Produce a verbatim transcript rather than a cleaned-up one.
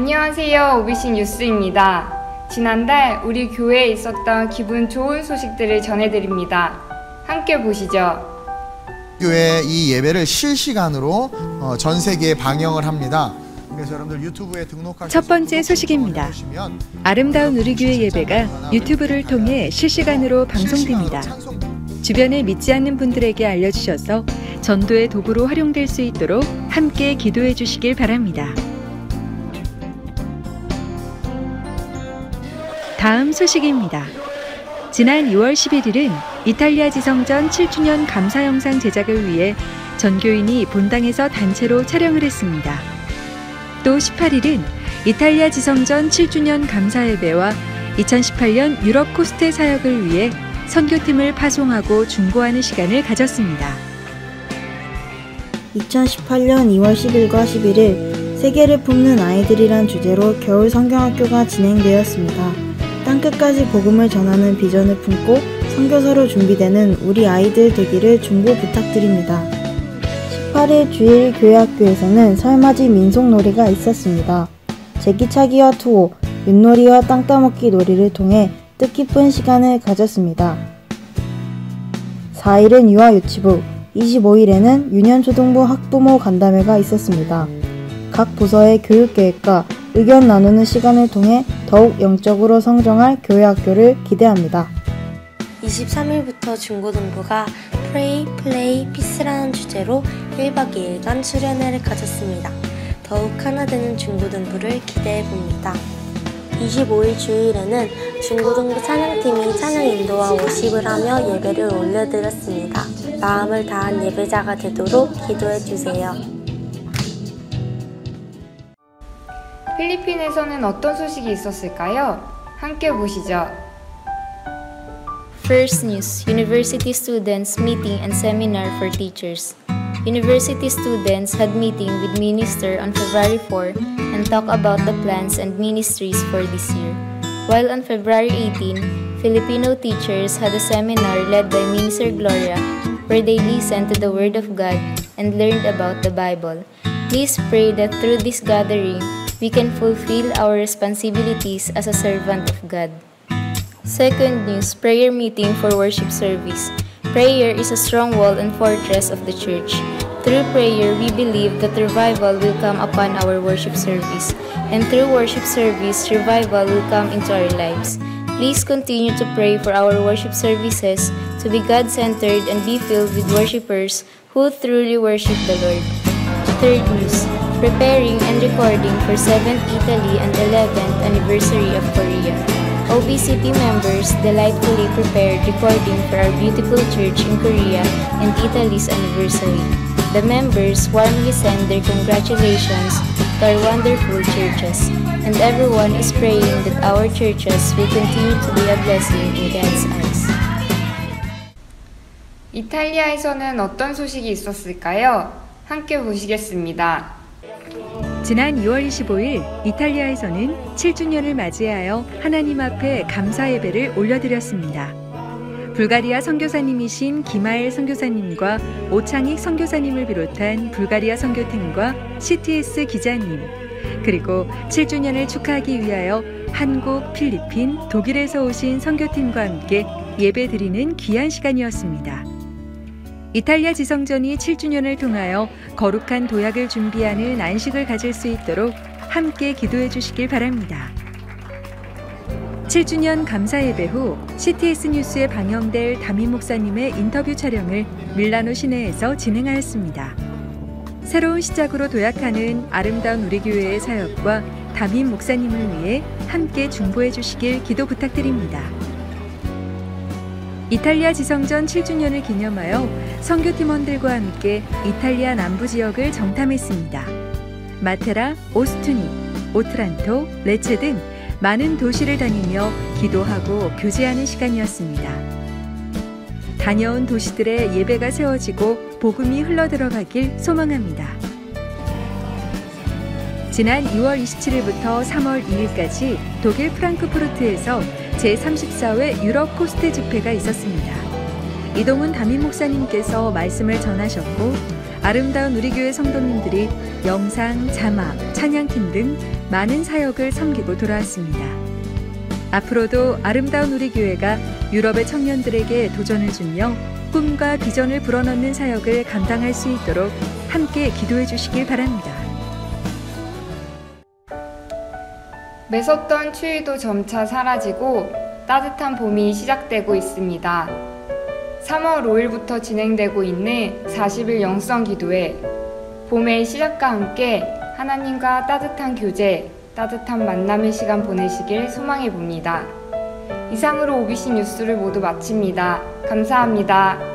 안녕하세요. 오비씨 뉴스입니다. 지난달 우리 교회에 있었던 기분 좋은 소식들을 전해드립니다. 함께 보시죠. 교회 이 예배를 실시간으로 전 세계에 방영을 합니다. 그래서 여러분들 유튜브에 등록하셔서 첫 번째 소식입니다. 아름다운 우리 교회 예배가 유튜브를 통해 실시간으로 방송됩니다. 주변에 믿지 않는 분들에게 알려주셔서 전도의 도구로 활용될 수 있도록 함께 기도해 주시길 바랍니다. 다음 소식입니다. 지난 유월 십일일은 이탈리아 지성전 칠 주년 감사 영상 제작을 위해 전교인이 본당에서 단체로 촬영을 했습니다. 또 십팔일은 이탈리아 지성전 칠 주년 감사 예배와 이천십팔년 유럽 코스트 사역을 위해 선교팀을 파송하고 중보하는 시간을 가졌습니다. 이천십팔년 이월 십일과 십일일 세계를 품는 아이들이란 주제로 겨울 성경학교가 진행되었습니다. 땅끝까지 복음을 전하는 비전을 품고 선교사로 준비되는 우리 아이들 되기를 중보 부탁드립니다. 십팔일 주일 교회학교에서는 설맞이 민속놀이가 있었습니다. 제기차기와 투호, 윷놀이와 땅 따먹기 놀이를 통해 뜻깊은 시간을 가졌습니다. 사일은 유아유치부, 이십오일에는 유년초등부 학부모 간담회가 있었습니다. 각 부서의 교육계획과 의견 나누는 시간을 통해 더욱 영적으로 성장할 교회학교를 기대합니다. 이십삼일부터 중고등부가 Pray, Play, Peace라는 주제로 일박 이일간 수련회를 가졌습니다. 더욱 하나 되는 중고등부를 기대해봅니다. 이십오일 주일에는 중고등부 찬양팀이 찬양 인도와 워십을 하며 예배를 올려드렸습니다. 마음을 다한 예배자가 되도록 기도해주세요. 필리핀에서는 어떤 소식이 있었을까요? 함께 보시죠. First news, university students meeting and seminar for teachers. University students had meeting with minister on February fourth and talk about the plans and ministries for this year. While on February eighteenth, Filipino teachers had a seminar led by Minister Gloria where they listened to the Word of God and learned about the Bible. Please pray that through this gathering, we can fulfill our responsibilities as a servant of God. Second news, prayer meeting for worship service. Prayer is a strong wall and fortress of the church. Through prayer, we believe that revival will come upon our worship service. And through worship service, revival will come into our lives. Please continue to pray for our worship services to be God-centered and be filled with worshipers who truly worship the Lord. Third news, preparing and recording for seventh Italy and eleventh anniversary of Korea. O B C P members delightfully prepared recording for our beautiful church in Korea and Italy's anniversary. The members warmly send their congratulations to our wonderful churches, and everyone is praying that our churches will continue to be a blessing in God's eyes. 이탈리아에서는 어떤 소식이 있었을까요? 함께 보시겠습니다. 지난 유월 이십오일 이탈리아에서는 칠 주년을 맞이하여 하나님 앞에 감사 예배를 올려드렸습니다. 불가리아 선교사님이신 김하엘 선교사님과 오창익 선교사님을 비롯한 불가리아 선교팀과 씨티에스 기자님, 그리고 칠 주년을 축하하기 위하여 한국, 필리핀, 독일에서 오신 선교팀과 함께 예배드리는 귀한 시간이었습니다. 이탈리아 지성전이 칠 주년을 통하여 거룩한 도약을 준비하는 안식을 가질 수 있도록 함께 기도해 주시길 바랍니다. 칠 주년 감사 예배 후 씨티에스 뉴스에 방영될 담임 목사님의 인터뷰 촬영을 밀라노 시내에서 진행하였습니다. 새로운 시작으로 도약하는 아름다운 우리 교회의 사역과 담임 목사님을 위해 함께 중보해 주시길 기도 부탁드립니다. 이탈리아 지성전 칠 주년을 기념하여 선교팀원들과 함께 이탈리아 남부 지역을 정탐했습니다. 마테라, 오스투니, 오트란토, 레체 등 많은 도시를 다니며 기도하고 교제하는 시간이었습니다. 다녀온 도시들의 예배가 세워지고 복음이 흘러들어가길 소망합니다. 지난 이월 이십칠일부터 삼월 이일까지 독일 프랑크푸르트에서 제삼십사회 유럽 코스트 집회가 있었습니다. 이동훈 담임 목사님께서 말씀을 전하셨고 아름다운 우리 교회 성도님들이 영상, 자막, 찬양팀 등 많은 사역을 섬기고 돌아왔습니다. 앞으로도 아름다운 우리 교회가 유럽의 청년들에게 도전을 주며 꿈과 비전을 불어넣는 사역을 감당할 수 있도록 함께 기도해 주시길 바랍니다. 매섭던 추위도 점차 사라지고 따뜻한 봄이 시작되고 있습니다. 삼월 오일부터 진행되고 있는 사십 일 영성 기도회, 봄의 시작과 함께 하나님과 따뜻한 교제, 따뜻한 만남의 시간 보내시길 소망해 봅니다. 이상으로 오비씨 뉴스를 모두 마칩니다. 감사합니다.